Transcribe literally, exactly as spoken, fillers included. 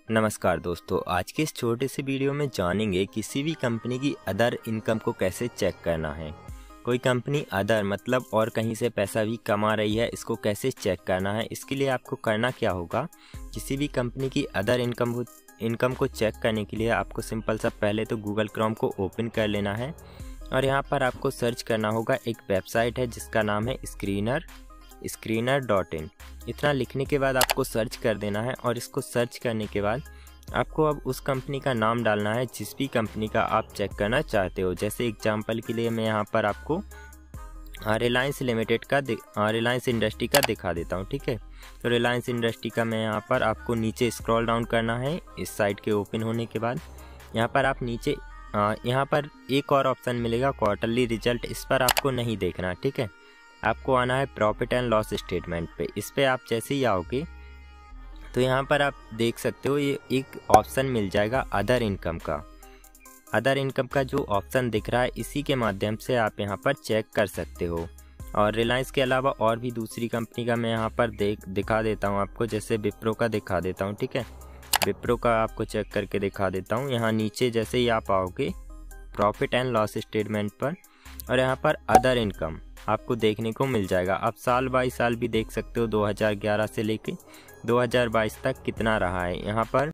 नमस्कार दोस्तों, आज के इस छोटे से वीडियो में जानेंगे किसी भी कंपनी की अदर इनकम को कैसे चेक करना है। कोई कंपनी अदर मतलब और कहीं से पैसा भी कमा रही है, इसको कैसे चेक करना है। इसके लिए आपको करना क्या होगा, किसी भी कंपनी की अदर इनकम को इनकम को चेक करने के लिए आपको सिंपल सा पहले तो गूगल क्रोम को ओपन कर लेना है और यहाँ पर आपको सर्च करना होगा। एक वेबसाइट है जिसका नाम है स्क्रीनर स्क्रीनर डॉट इन। इतना लिखने के बाद आपको सर्च कर देना है और इसको सर्च करने के बाद आपको अब उस कंपनी का नाम डालना है जिस भी कंपनी का आप चेक करना चाहते हो। जैसे एग्जांपल के लिए मैं यहाँ पर आपको रिलायंस लिमिटेड का रिलायंस इंडस्ट्री का दिखा देता हूँ। ठीक है, तो रिलायंस इंडस्ट्री का मैं यहाँ पर आपको नीचे स्क्रॉल डाउन करना है। इस साइट के ओपन होने के बाद यहाँ पर आप नीचे यहाँ पर एक और ऑप्शन मिलेगा क्वार्टरली रिजल्ट, इस पर आपको नहीं देखना। ठीक है, आपको आना है प्रॉफिट एंड लॉस स्टेटमेंट पे। इस पे आप जैसे ही आओगे तो यहाँ पर आप देख सकते हो ये एक ऑप्शन मिल जाएगा अदर इनकम का। अदर इनकम का जो ऑप्शन दिख रहा है इसी के माध्यम से आप यहाँ पर चेक कर सकते हो। और रिलायंस के अलावा और भी दूसरी कंपनी का मैं यहाँ पर देख दिखा देता हूँ आपको। जैसे विप्रो का दिखा देता हूँ। ठीक है, विप्रो का आपको चेक करके दिखा देता हूँ। यहाँ नीचे जैसे ही आप आओगे प्रॉफिट एंड लॉस स्टेटमेंट पर और यहाँ पर अदर इनकम आपको देखने को मिल जाएगा। आप साल बाई साल भी देख सकते हो, दो हज़ार ग्यारह से लेके दो हज़ार बाईस तक कितना रहा है। यहाँ पर